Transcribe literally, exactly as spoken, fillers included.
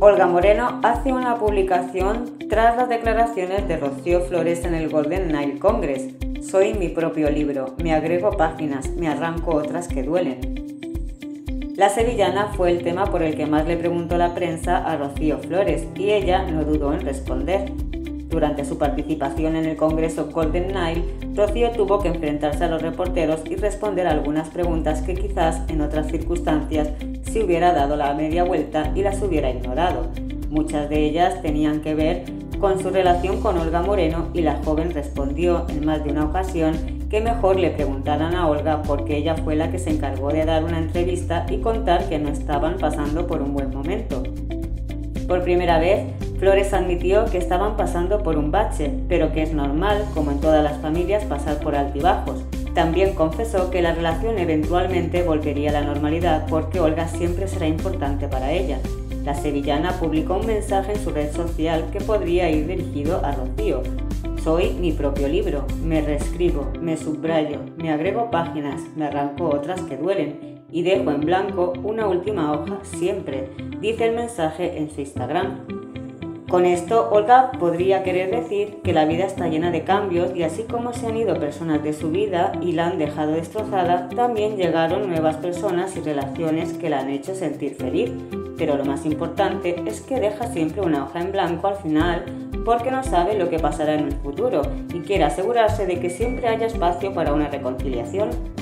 Olga Moreno hace una publicación tras las declaraciones de Rocío Flores en el Golden Nile Congress. Soy mi propio libro, me agrego páginas, me arranco otras que duelen. La sevillana fue el tema por el que más le preguntó la prensa a Rocío Flores y ella no dudó en responder. Durante su participación en el Congreso Golden Nile, Rocío tuvo que enfrentarse a los reporteros y responder algunas preguntas que quizás en otras circunstancias se hubiera dado la media vuelta y las hubiera ignorado. Muchas de ellas tenían que ver con su relación con Olga Moreno y la joven respondió en más de una ocasión que mejor le preguntaran a Olga porque ella fue la que se encargó de dar una entrevista y contar que no estaban pasando por un buen momento. Por primera vez, Flores admitió que estaban pasando por un bache, pero que es normal, como en todas las familias, pasar por altibajos. También confesó que la relación eventualmente volvería a la normalidad porque Olga siempre será importante para ella. La sevillana publicó un mensaje en su red social que podría ir dirigido a Rocío. Soy mi propio libro, me reescribo, me subrayo, me agrego páginas, me arranco otras que duelen y dejo en blanco una última hoja siempre, dice el mensaje en su Instagram. Con esto, Olga podría querer decir que la vida está llena de cambios y así como se han ido personas de su vida y la han dejado destrozada, también llegaron nuevas personas y relaciones que la han hecho sentir feliz. Pero lo más importante es que deja siempre una hoja en blanco al final porque no sabe lo que pasará en el futuro y quiere asegurarse de que siempre haya espacio para una reconciliación.